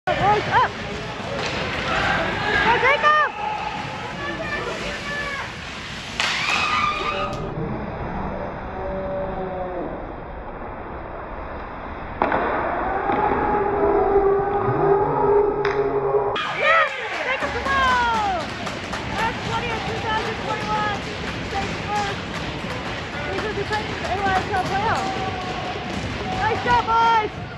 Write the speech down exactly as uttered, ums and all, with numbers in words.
Boys, up! Go, Jacob! Yes! Jacob, come on! March twentieth, two thousand twenty-one. State first. These will be playing in the A Y S L playoffs. Nice job, boys!